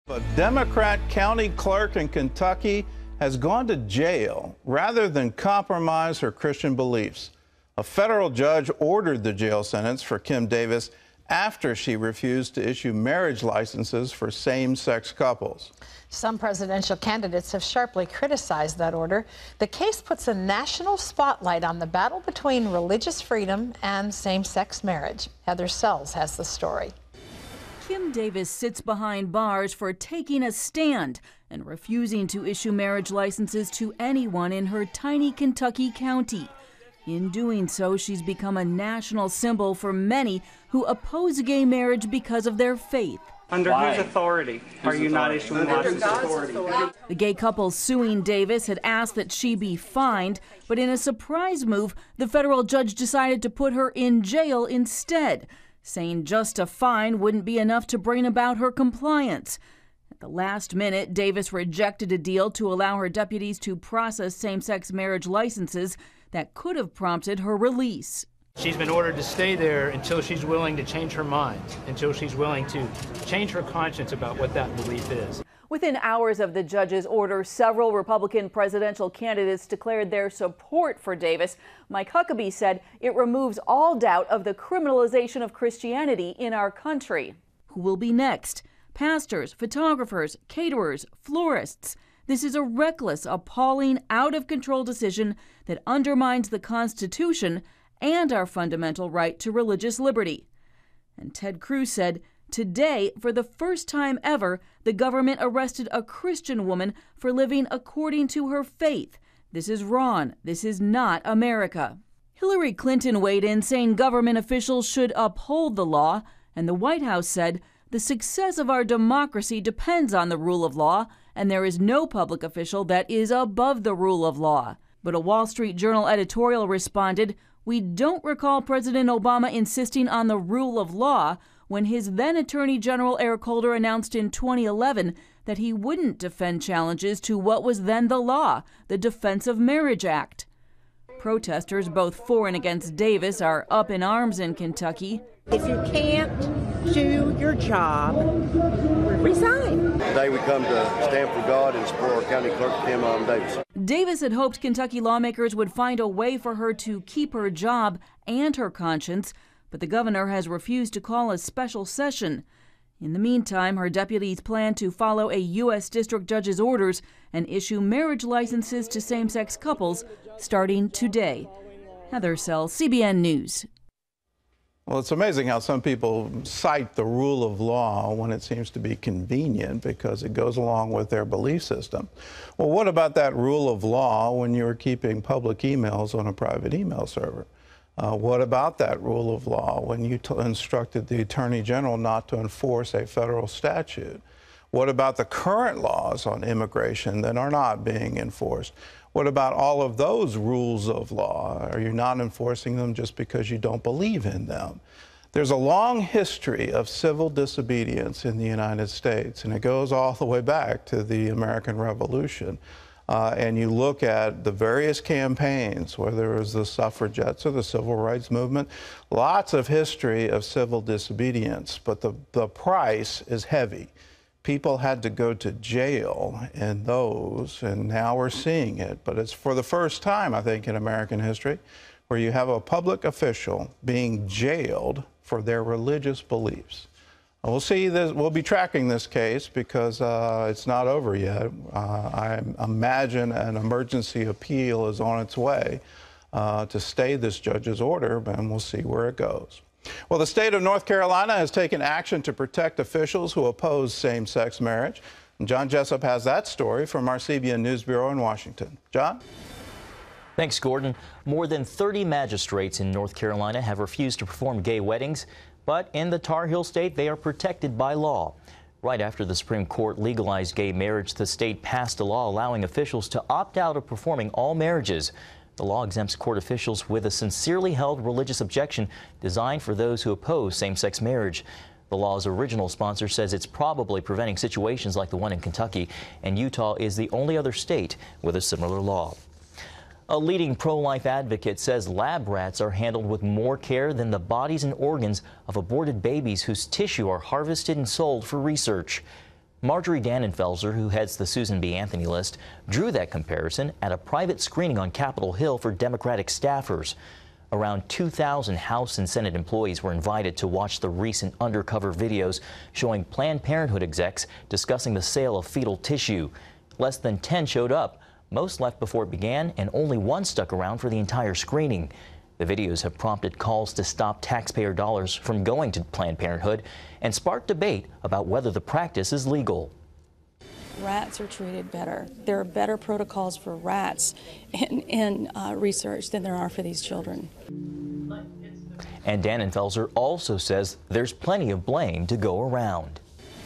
A Democrat county clerk in Kentucky has gone to jail rather than compromise her Christian beliefs. A federal judge ordered the jail sentence for Kim Davis after she refused to issue marriage licenses for same-sex couples. Some presidential candidates have sharply criticized that order. The case puts a national spotlight on the battle between religious freedom and same-sex marriage. Heather Sells has the story. Kim Davis sits behind bars for taking a stand and refusing to issue marriage licenses to anyone in her tiny Kentucky county. In doing so, she's become a national symbol for many who oppose gay marriage because of their faith. Under whose authority are you not issuing licenses? The gay couple suing Davis had asked that she be fined, but in a surprise move, the federal judge decided to put her in jail instead, saying just a fine wouldn't be enough to bring about her compliance. At the last minute, Davis rejected a deal to allow her deputies to process same-sex marriage licenses that could have prompted her release. She's been ordered to stay there until she's willing to change her mind, until she's willing to change her conscience about what that belief is. Within hours of the judge's order, several Republican presidential candidates declared their support for Davis. Mike Huckabee said it removes all doubt of the criminalization of Christianity in our country. Who will be next? Pastors, photographers, caterers, florists. This is a reckless, appalling, out-of-control decision that undermines the Constitution and our fundamental right to religious liberty. And Ted Cruz said, today, for the first time ever, the government arrested a Christian woman for living according to her faith. This is wrong. This is not America. Hillary Clinton weighed in saying government officials should uphold the law, and the White House said the success of our democracy depends on the rule of law, and there is no public official that is above the rule of law. But a Wall Street Journal editorial responded, we don't recall President Obama insisting on the rule of law when his then Attorney General Eric Holder announced in 2011 that he wouldn't defend challenges to what was then the law, the Defense of Marriage Act. Protesters, both for and against Davis, are up in arms in Kentucky. If you can't do your job, resign. Today we come to stand for God and support our county clerk, Kim Davis. Davis had hoped Kentucky lawmakers would find a way for her to keep her job and her conscience, but the governor has refused to call a special session. In the meantime, her deputies plan to follow a U.S. district judge's orders and issue marriage licenses to same-sex couples starting today. Heather Sells, CBN News. Well, it's amazing how some people cite the rule of law when it seems to be convenient because it goes along with their belief system. Well, what about that rule of law when you're keeping public emails on a private email server? What about that rule of law when you instructed the Attorney General not to enforce a federal statute? What about the current laws on immigration that are not being enforced? What about all of those rules of law? Are you not enforcing them just because you don't believe in them? There's a long history of civil disobedience in the United States, and it goes all the way back to the American Revolution. And you look at the various campaigns, whether it was the suffragettes or the civil rights movement, lots of history of civil disobedience, but the price is heavy. People had to go to jail in those, and now we're seeing it. But it's for the first time, I think, in American history, where you have a public official being jailed for their religious beliefs. We'll see this. We'll be tracking this case because it's not over yet. I imagine an emergency appeal is on its way to stay this judge's order, and we'll see where it goes. Well, the state of North Carolina has taken action to protect officials who oppose same-sex marriage. And John Jessup has that story from our CBN News Bureau in Washington. John? Thanks, Gordon. More than 30 magistrates in North Carolina have refused to perform gay weddings, but in the Tar Heel state, they are protected by law. Right after the Supreme Court legalized gay marriage, the state passed a law allowing officials to opt out of performing all marriages. The law exempts court officials with a sincerely held religious objection designed for those who oppose same-sex marriage. The law's original sponsor says it's probably preventing situations like the one in Kentucky, and Utah is the only other state with a similar law. A leading pro-life advocate says lab rats are handled with more care than the bodies and organs of aborted babies whose tissue are harvested and sold for research. Marjorie Dannenfelser, who heads the Susan B. Anthony list, drew that comparison at a private screening on Capitol Hill for Democratic staffers. Around 2,000 House and Senate employees were invited to watch the recent undercover videos showing Planned Parenthood execs discussing the sale of fetal tissue. Less than 10 showed up. Most left before it began, and only one stuck around for the entire screening. The videos have prompted calls to stop taxpayer dollars from going to Planned Parenthood and sparked debate about whether the practice is legal. Rats are treated better. There are better protocols for rats in research than there are for these children. And Dannenfelser also says there's plenty of blame to go around.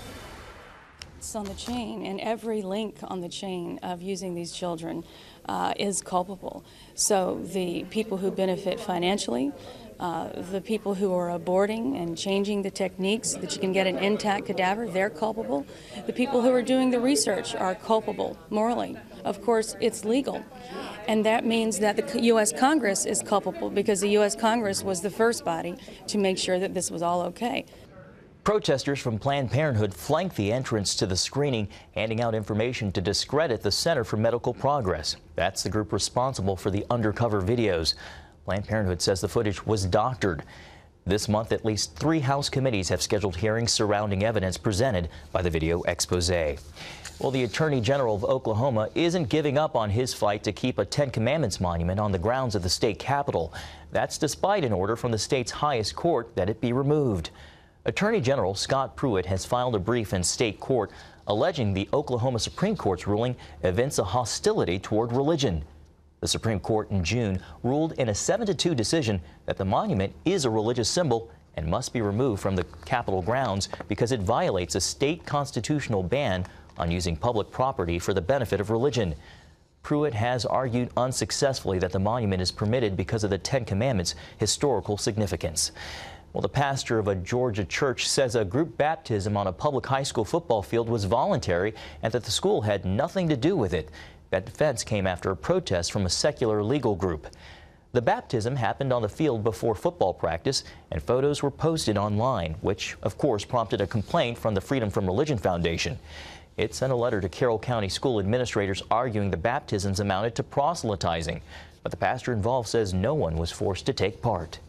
It's on the chain, and every link on the chain of using these children is culpable. So the people who benefit financially, the people who are aborting and changing the techniques so that you can get an intact cadaver, they're culpable. The people who are doing the research are culpable morally. Of course, it's legal. And that means that the U.S. Congress is culpable because the U.S. Congress was the first body to make sure that this was all okay. Protesters from Planned Parenthood flanked the entrance to the screening, handing out information to discredit the Center for Medical Progress. That's the group responsible for the undercover videos. Planned Parenthood says the footage was doctored. This month, at least 3 House committees have scheduled hearings surrounding evidence presented by the video expose. Well, the Attorney General of Oklahoma isn't giving up on his fight to keep a Ten Commandments monument on the grounds of the state capitol. That's despite an order from the state's highest court that it be removed. Attorney General Scott Pruitt has filed a brief in state court alleging the Oklahoma Supreme Court's ruling evinces a hostility toward religion. The Supreme Court in June ruled in a 7-2 decision that the monument is a religious symbol and must be removed from the Capitol grounds because it violates a state constitutional ban on using public property for the benefit of religion. Pruitt has argued unsuccessfully that the monument is permitted because of the Ten Commandments' historical significance. Well, the pastor of a Georgia church says a group baptism on a public high school football field was voluntary and that the school had nothing to do with it. That defense came after a protest from a secular legal group. The baptism happened on the field before football practice, and photos were posted online, which, of course, prompted a complaint from the Freedom from Religion Foundation. It sent a letter to Carroll County school administrators arguing the baptisms amounted to proselytizing. But the pastor involved says no one was forced to take part.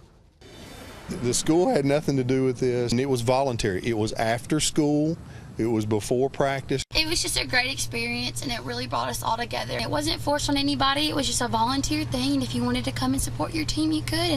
The school had nothing to do with this, and it was voluntary. It was after school. It was before practice. It was just a great experience, and it really brought us all together. It wasn't forced on anybody. It was just a volunteer thing, and if you wanted to come and support your team, you could.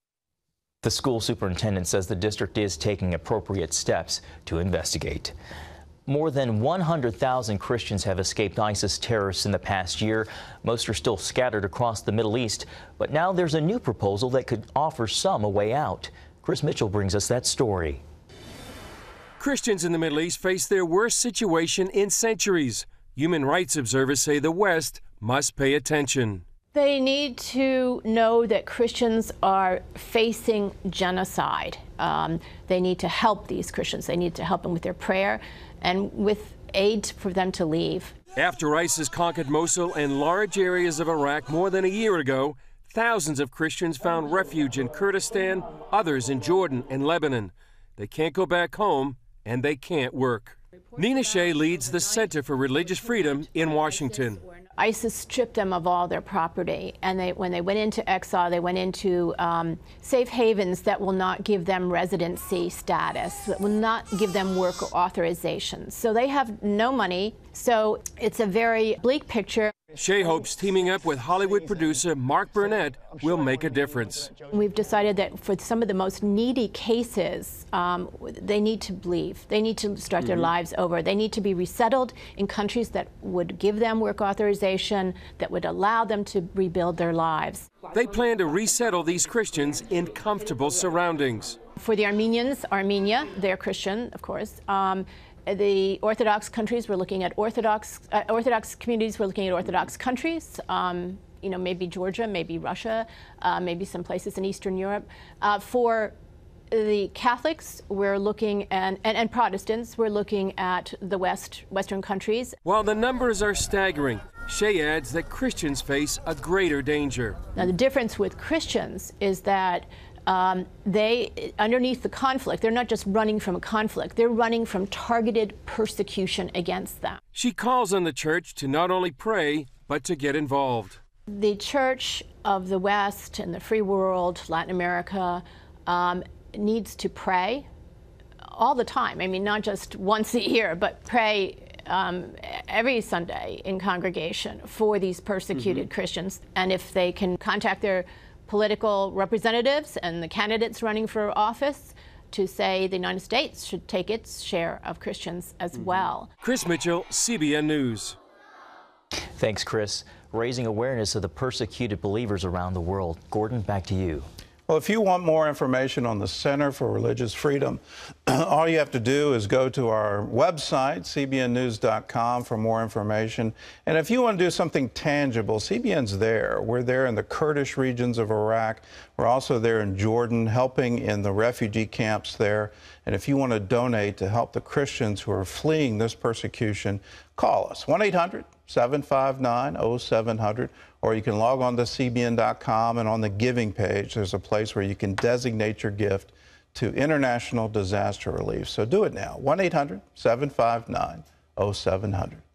The school superintendent says the district is taking appropriate steps to investigate. More than 100,000 Christians have escaped ISIS terrorists in the past year. Most are still scattered across the Middle East, but now there's a new proposal that could offer some a way out. Chris Mitchell brings us that story. Christians in the Middle East face their worst situation in centuries. Human rights observers say the West must pay attention. They need to know that Christians are facing genocide. They need to help these Christians. They need to help them with their prayer and with aid for them to leave. After ISIS conquered Mosul and large areas of Iraq more than a year ago, thousands of Christians found refuge in Kurdistan, others in Jordan and Lebanon. They can't go back home, and they can't work. Nina Shea leads the Center for Religious Freedom in Washington. ISIS stripped them of all their property, and when they went into exile, they went into safe havens that will not give them residency status, that will not give them work authorization. So they have no money. So it's a very bleak picture. Shea hopes teaming up with Hollywood producer Mark Burnett will make a difference. We've decided that for some of the most needy cases, they need to leave. They need to start their lives over. They need to be resettled in countries that would give them work authorization, that would allow them to rebuild their lives. They plan to resettle these Christians in comfortable surroundings. For the Armenians, Armenia, they're Christian, of course. The Orthodox countries, we're looking at Orthodox communities, we're looking at Orthodox countries, you know, maybe Georgia, maybe Russia, maybe some places in Eastern Europe. For the Catholics, we're looking, and Protestants, we're looking at the Western countries. While the numbers are staggering, Shea adds that Christians face a greater danger. Now, the difference with Christians is that underneath the conflict, they're not just running from a conflict, they're running from targeted persecution against them. She calls on the church to not only pray, but to get involved. The Church of the West and the free world, Latin America, needs to pray all the time. I mean, not just once a year, but pray every Sunday in congregation for these persecuted Christians. And if they can contact their political representatives and the candidates running for office to say the United States should take its share of Christians as well. Chris Mitchell, CBN News. Thanks, Chris. Raising awareness of the persecuted believers around the world. Gordon, back to you. Well, if you want more information on the Center for Religious Freedom, all you have to do is go to our website, cbnnews.com, for more information. And if you want to do something tangible, CBN's there. We're there in the Kurdish regions of Iraq. We're also there in Jordan, helping in the refugee camps there. And if you want to donate to help the Christians who are fleeing this persecution, call us, 1-800-759-0700, or you can log on to cbn.com, and on the giving page, there's a place where you can designate your gift to international disaster relief. So do it now, 1-800-759-0700.